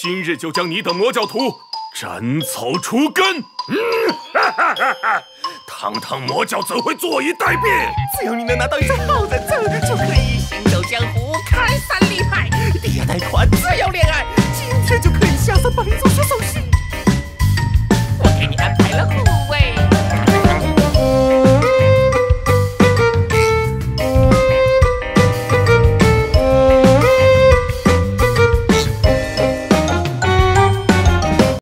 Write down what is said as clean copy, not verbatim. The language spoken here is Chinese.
今日就将你等魔教徒斩草除根。堂堂魔教怎会坐以待毙？ 只要你能拿到一张好人证，就可以行走江湖。